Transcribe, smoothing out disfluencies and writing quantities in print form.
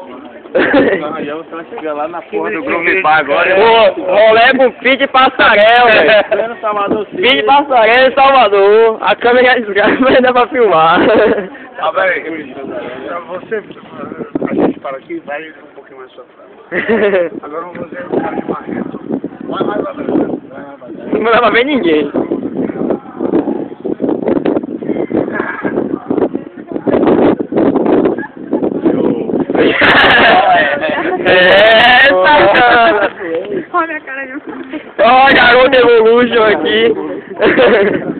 Aí você vai chegar lá na porra do Groove Bar agora. Pô, rolê com Fit Passarel, velho. Fit Passarel em Salvador. A câmera desgraça, mas dá pra filmar. Ah, velho, você, a gente para aqui, vai um pouquinho mais pra frente. Agora vamos fazer o cara de marrento. Vai mais pra frente. Não dá pra ver ninguém. Olha a cara de... Ó, garoto Evolution aqui.